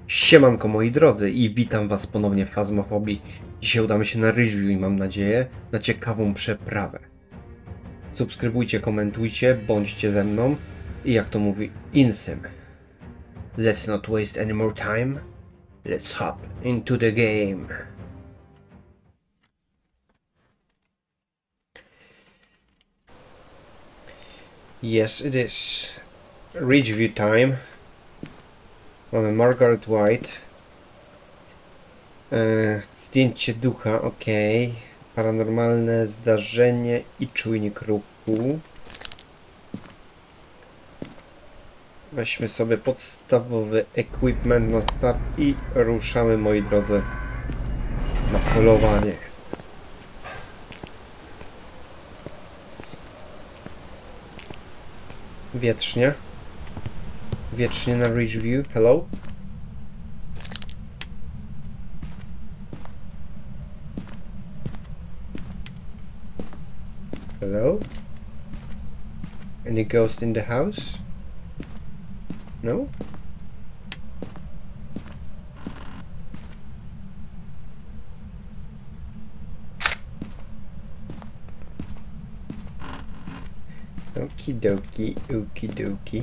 Siemanko moi drodzy i witam was ponownie w Phasmophobia. Dzisiaj udamy się na review i mam nadzieję na ciekawą przeprawę. Subskrybujcie, komentujcie, bądźcie ze mną i jak to mówi Insym. Let's not waste any more time. Let's hop into the game. Yes it is. Review time. Mamy Margaret White. Zdjęcie ducha, ok. Paranormalne zdarzenie i czujnik ruchu. Weźmy sobie podstawowy equipment na start i ruszamy, moi drodzy, na polowanie. Wietrznie. Wiecznie na Ridgeview. Hello? Hello? Any ghost in the house? No? Okie dokie, okie dokie.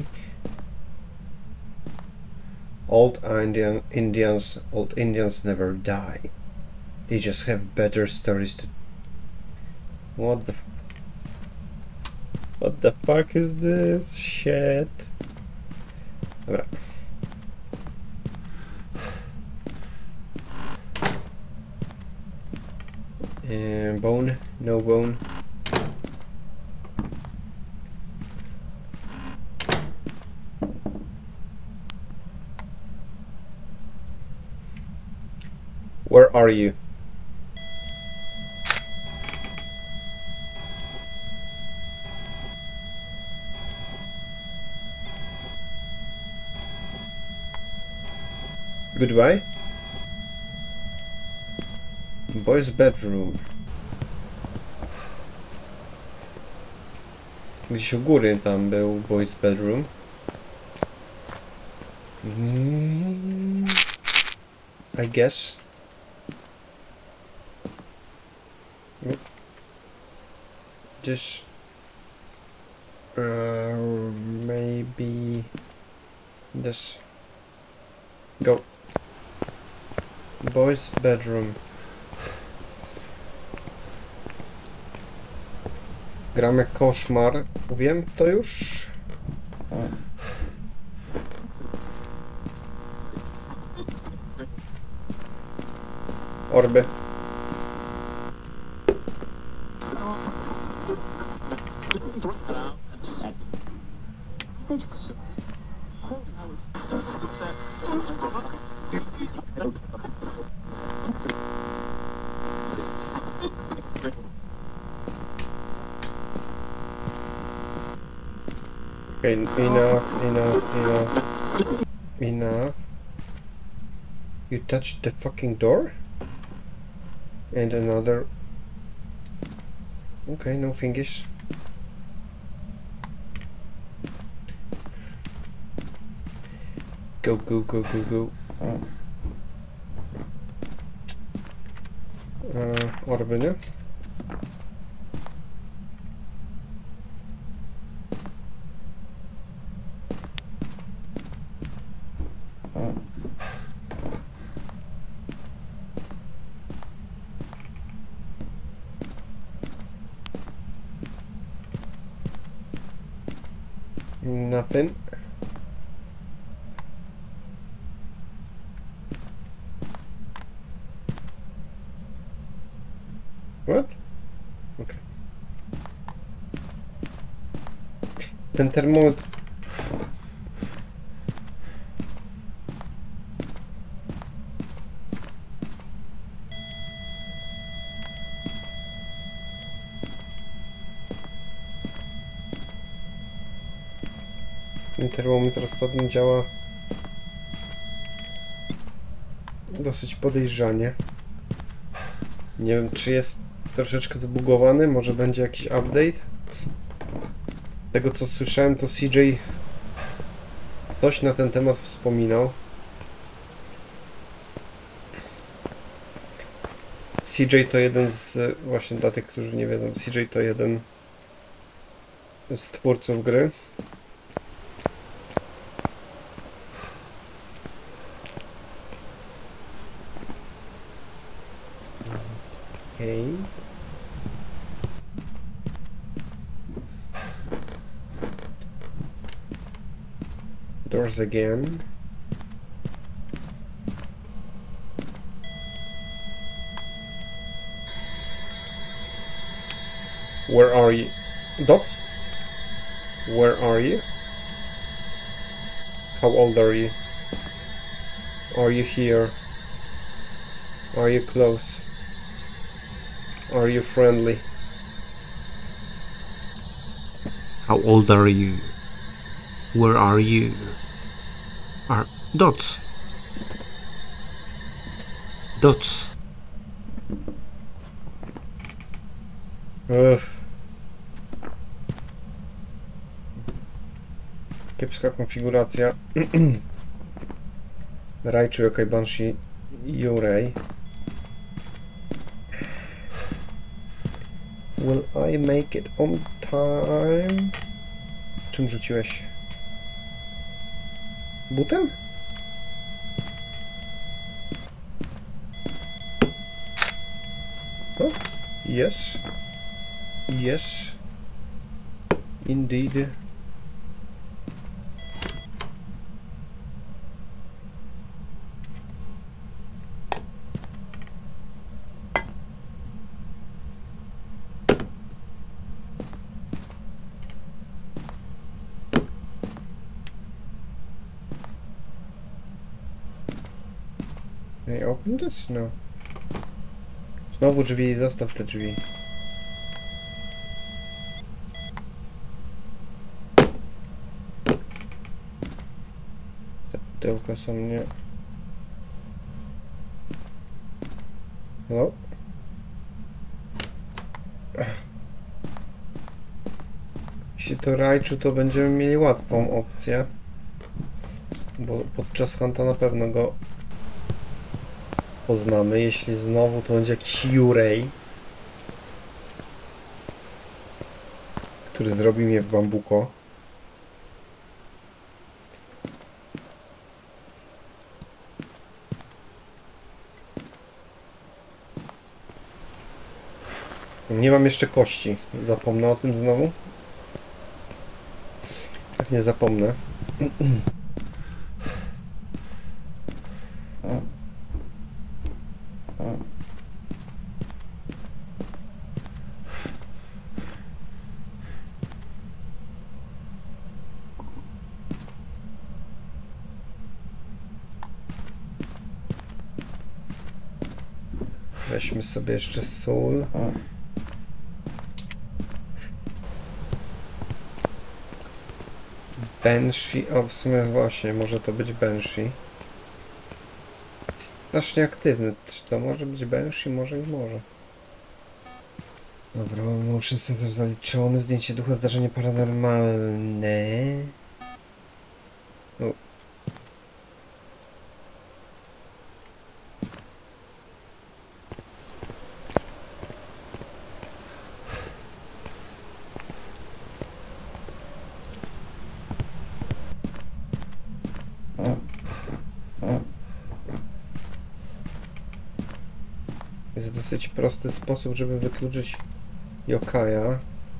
Old Indians never die. They just have better stories to... What the fuck is this shit? Dobra. Bone? No bone. Where are you? Goodbye. Boys' bedroom. Gdzieś u góry tam był boys' bedroom. I guess. Just maybe this. Go. Boys' bedroom. Gramy koszmar. Wiem to już. Orby. Okay, enough. You touched the fucking door? And another... Okay, no fingers. Go. Orby, nie? Nothing. What? Okay. Ten termometr. Ten termometr ostatnio działa dosyć podejrzanie. Nie wiem, czy jest troszeczkę zbugowany, może będzie jakiś update. Z tego co słyszałem, to CJ coś na ten temat wspominał. CJ to jeden z... Właśnie dla tych, którzy nie wiedzą, CJ to jeden z twórców gry. Okej. Doors again. Where are you? Dot? Where are you? How old are you? Are you here? Are you close? Are you friendly? How old are you? Where are you? Are dots. Dots. Ugh. Kiepska konfiguracja. Raichu Yokai Banshee Yurei. Will I make it on time? Czym rzuciłeś? Butem? Oh, yes. Yes. Indeed. Can I open this? No. Znowu drzwi, zostaw te drzwi. Te pudełka są nie... Hello? Jeśli to Raichu, to będziemy mieli łatwą opcję. Bo podczas hunta na pewno go poznamy. Jeśli znowu to będzie jakiś Yurei, który zrobi mnie w bambuko. Nie mam jeszcze kości. Zapomnę o tym znowu? Tak nie zapomnę. Weźmy sobie jeszcze sól. Banshee, o w sumie właśnie, może to być Banshee. Strasznie aktywny, czy to może być Banshee? Może i może. Dobra, motion sensor zaliczony, zdjęcie ducha, zdarzenie paranormalne. O. Jest dosyć prosty sposób, żeby wykluczyć yokaja.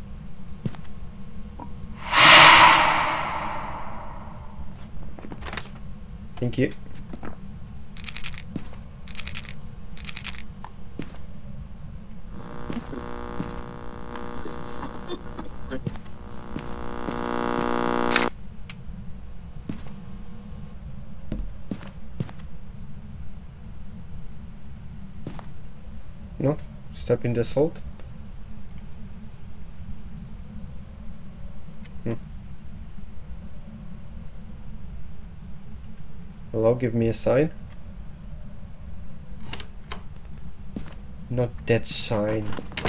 Dzięki. No, step in the salt. Hello, give me a sign. Not that sign.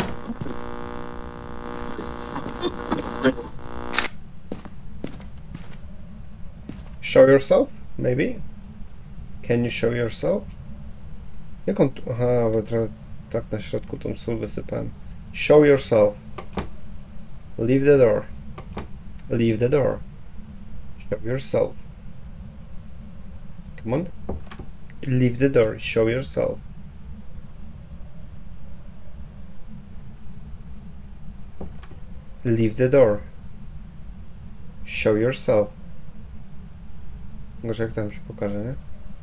Show yourself, maybe? Can you show yourself? Jak on tu... Aha, bo trochę Tak na środku tą sól wysypałem. Show yourself. Leave the door. Leave the door. Show yourself. Come on. Leave the door. Show yourself. Leave the door. Show yourself. Może jak tam się pokaże, nie?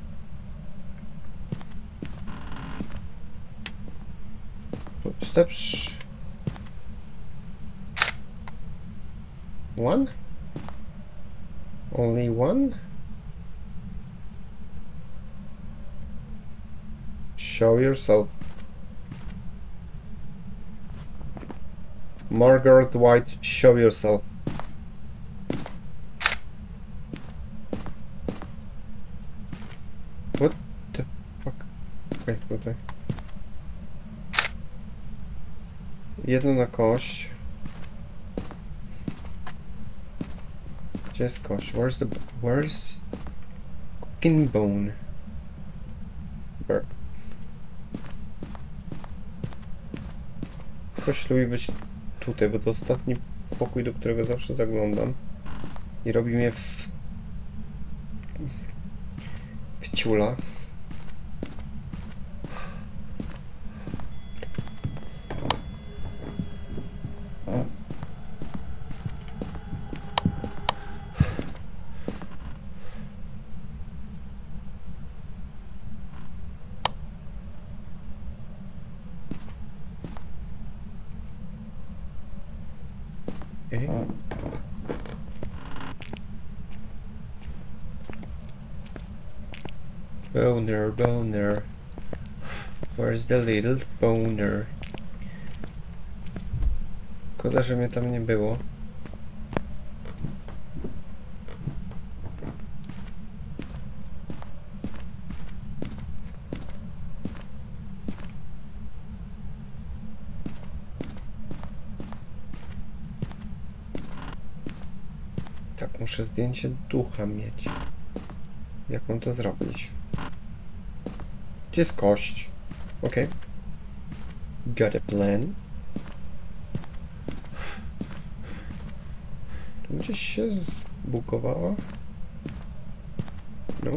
Steps. One? Only one? Show yourself. Margaret White, show yourself. What the fuck? Okej, tutaj. Jedno na kość. Gdzie jest kość? Where's fucking bone? Burp. Kość lubi być tutaj, bo to ostatni pokój, do którego zawsze zaglądam. I robi mnie w ciula. Okay. Boner. Where's the little boner? Szkoda, że mnie tam nie było. Tak, muszę zdjęcie ducha mieć. Jak mam to zrobić? Gdzie jest kość? Okej. Got a plan. Tu gdzieś się zbugowała? No.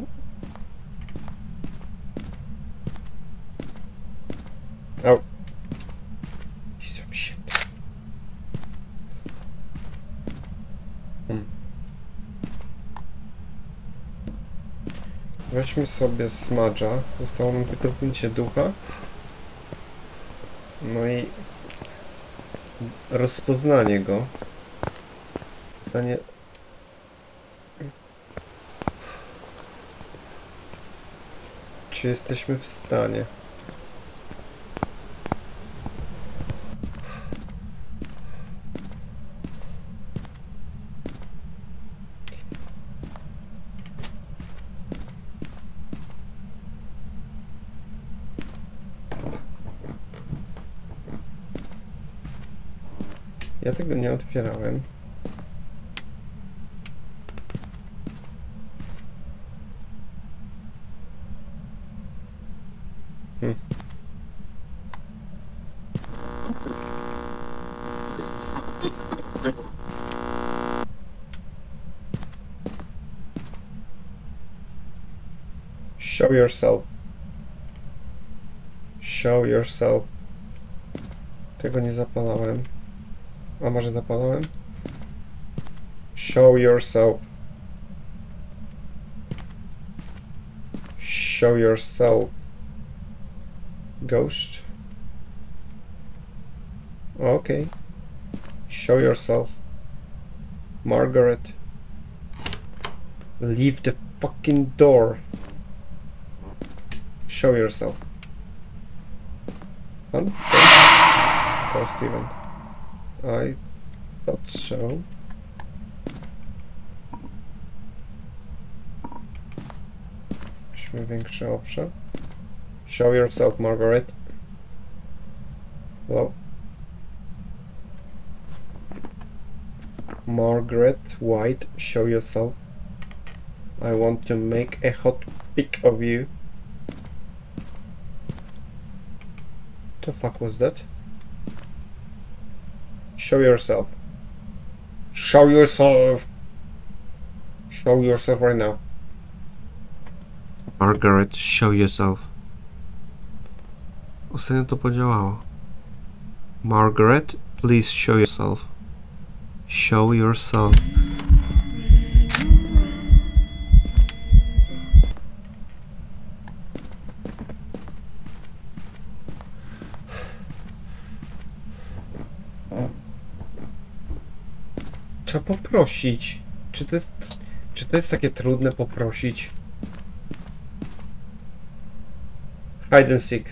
Au. Piece of shit. Weźmy sobie smudge'a. Zostało nam tylko zdjęcie ducha. No i rozpoznanie go. Pytanie... Czy jesteśmy w stanie? Ja tego nie otwierałem. Show yourself. Show yourself. Tego nie zapalałem. A może zapalałem? Show yourself. Show yourself. Ghost. Okay. Show yourself. Margaret. Leave the fucking door. Show yourself. And poor Steven. I thought so. Weźmy większy obszar. Show yourself, Margaret. Hello. Margaret White, show yourself. I want to make a hot pic of you. the fuck was that? Show yourself. Show yourself. Show yourself right now. Margaret, show yourself. Ostatnio to podziałało. Margaret, please show yourself. Show yourself. Trzeba poprosić. Czy to jest takie trudne poprosić? Hide and seek.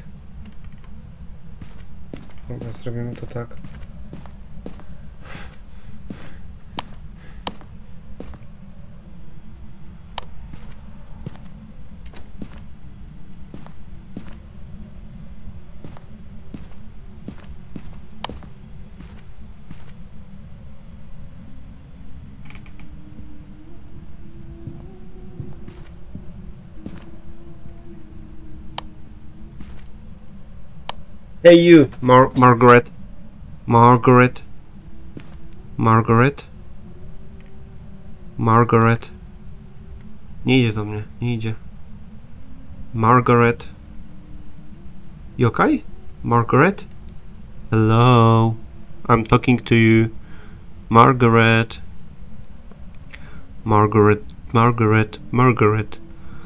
Dobra, zrobimy to tak. Hey you! Margaret. Margaret. Margaret. Margaret. Nie idzie do mnie, nie idzie. Margaret. You okay? Margaret? Hello. I'm talking to you. Margaret. Margaret. Margaret. Margaret.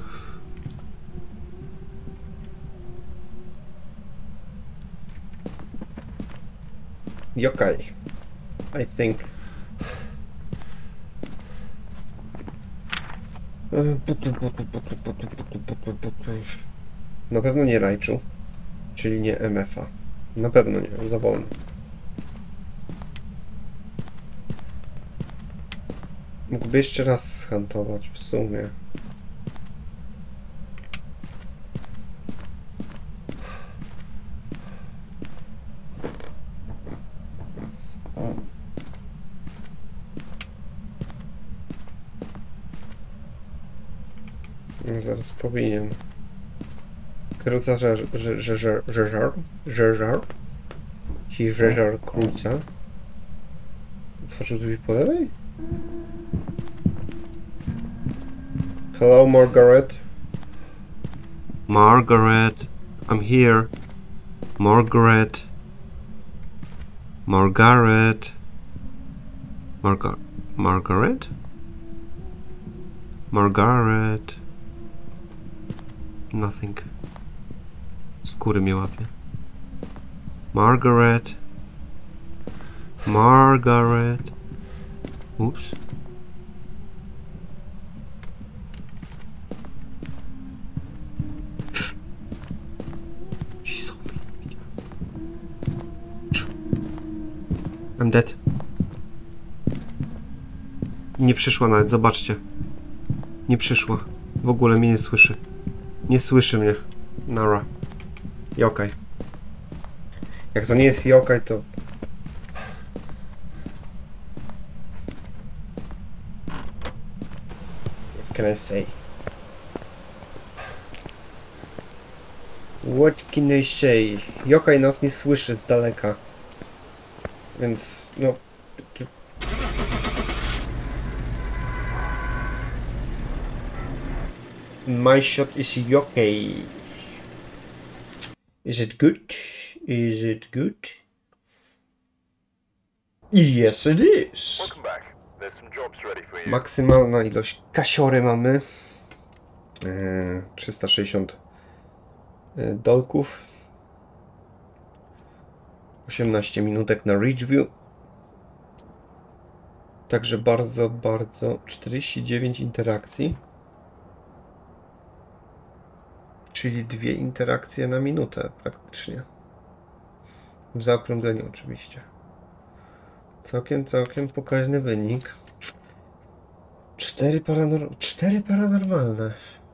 Yokai. I think. Na pewno nie Raichu, czyli nie MF-a. Na pewno nie, za wolno. Mógłby jeszcze raz zhantować w sumie. No, zaraz powinien. Kruca żeżar. Ci żeżar kruca. Otworzył drzwi po lewej? Hello, Margaret. Margaret. I'm here. Margaret. Margaret. Margaret? Margaret. Nothing. Skóry mnie łapie. Margaret. Margaret. Oops. She saw me. I'm dead. Nie przyszła nawet, zobaczcie. Nie przyszła. W ogóle mnie nie słyszy. Nie słyszy mnie. Nara. Yokai. Jak to nie jest yokai, to... What can I say? What can I say? Yokai nas nie słyszy z daleka. Więc, no... My shot is yokai. Is it good? Is it good? Yes, it is. Welcome back. There's some jobs ready for you. Maksymalna ilość kasiory mamy. 360 dolków. 18 minutek na Ridgeview. Także bardzo 49 interakcji. Czyli 2 interakcje na minutę praktycznie. W zaokrągleniu oczywiście. Całkiem pokaźny wynik. 4 paranormalne.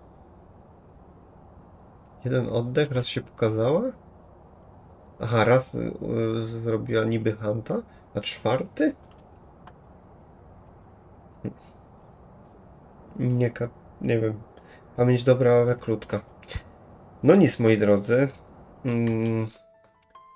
Jeden oddech, raz się pokazała. Aha, raz zrobiła niby hunta, a 4? Nie wiem. Pamięć dobra, ale krótka. No nic, moi drodzy.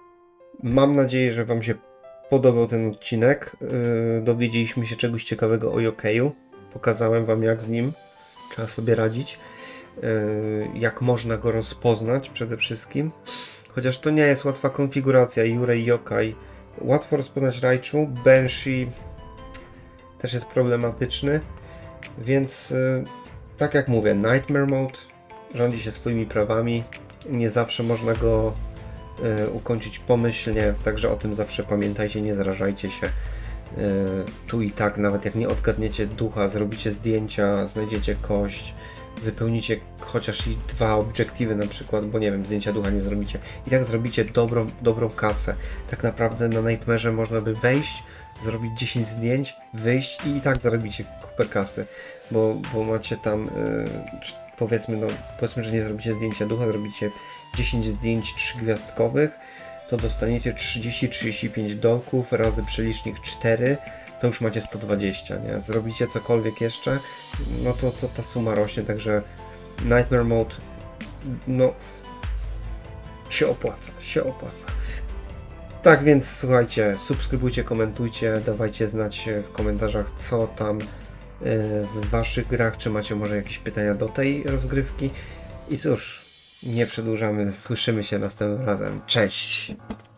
Mam nadzieję, że Wam się podobał ten odcinek. Dowiedzieliśmy się czegoś ciekawego o Yokeyu. Pokazałem Wam, jak z nim trzeba sobie radzić. Jak można go rozpoznać przede wszystkim. Chociaż to nie jest łatwa konfiguracja. Yurei Yokai łatwo rozpoznać Raichu. Banshee też jest problematyczny. Więc tak jak mówię, Nightmare Mode rządzi się swoimi prawami. Nie zawsze można go ukończyć pomyślnie, także o tym zawsze pamiętajcie, nie zrażajcie się. Tu i tak, nawet jak nie odgadniecie ducha, zrobicie zdjęcia, znajdziecie kość, wypełnicie chociaż i 2 obiektywy na przykład, bo nie wiem, zdjęcia ducha nie zrobicie. I tak zrobicie dobrą kasę. Tak naprawdę na Nightmare'ze można by wejść, zrobić 10 zdjęć, wyjść i tak zarobicie kupę kasy, bo macie tam powiedzmy, że nie zrobicie zdjęcia ducha, zrobicie 10 zdjęć 3-gwiazdkowych, to dostaniecie 30-35 dolków razy przelicznik 4, to już macie 120, nie? Zrobicie cokolwiek jeszcze, no to ta suma rośnie, także Nightmare Mode, no, się opłaca. Tak więc słuchajcie, subskrybujcie, komentujcie, dawajcie znać w komentarzach, co tam w Waszych grach, czy macie może jakieś pytania do tej rozgrywki. I cóż, nie przedłużamy, słyszymy się następnym razem. Cześć!